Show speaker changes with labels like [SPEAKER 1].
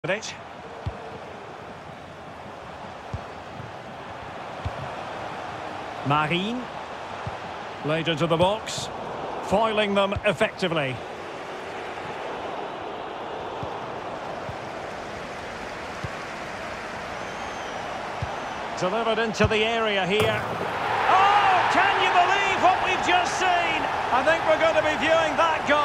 [SPEAKER 1] It. Marine. Late into the box. Foiling them effectively. Delivered into the area here. Oh, can you believe what we've just seen? I think we're going to be viewing that goal